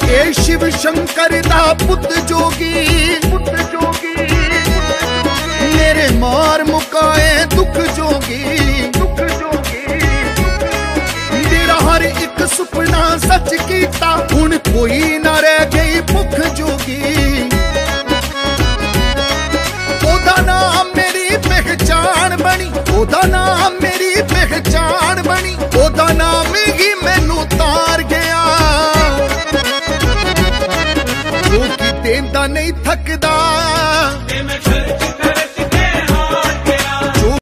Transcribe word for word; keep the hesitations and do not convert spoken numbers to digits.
ए शिव शंकर दा पुत जोगी, पुत जोगी मेरे मार मुकाए दुख जोगी, दुख जोगी मेरा हर एक सुपना सच कीता, हुण कोई ना रह गई भुख जोगी। ओदा नाम मेरी पहचान बनी, ओदा नाम मेरी पहचान बनी, ओदा नाम ही मैनू तार गया। जो कि देंदा नहीं थकदा